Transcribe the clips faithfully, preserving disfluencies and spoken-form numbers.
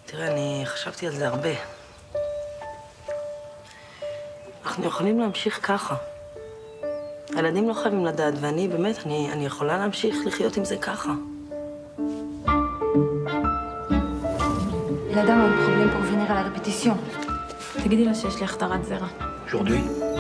תראה, אני חשבתי על זה הרבה. אנחנו יכולים להמשיך ככה. הילדים לא חייבים לדעת, ואני באמת, אני, אני יכולה להמשיך לחיות עם זה ככה. Les dames ont un problème pour venir à la répétition. תגידי לה שיש לי החתרת זרע. aujourd'hui.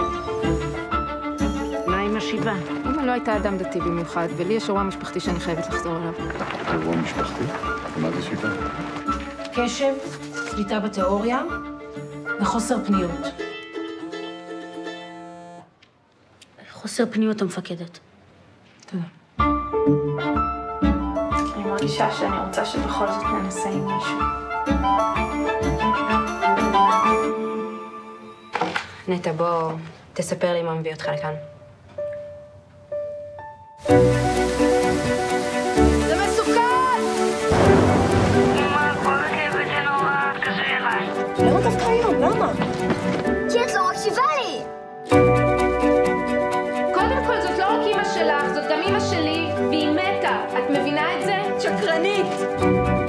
מה עם השיבה? אמא לא הייתה אדם דתי במיוחד, ולי יש אירוע משפחתי שאני חייבת לחזור אליו. אירוע משפחתי? מה זה שיבה? קשב, שליטה בתיאוריה וחוסר פניות. חוסר פניות המפקדת. תודה. אני מרגישה שאני רוצה שבכל זאת ננסה עם מישהו. נטע, בוא, תספר לי מה מביא אותך לכאן. זה מסוכן! אמא, כל רכבת זה נורא, תתקשרי אליי. למה דווקא היום? למה? כי את לא מקשיבה לי! קודם כל, זאת לא רק אמא שלך, זאת גם אמא שלי, והיא מתה. את מבינה את זה? שקרנית!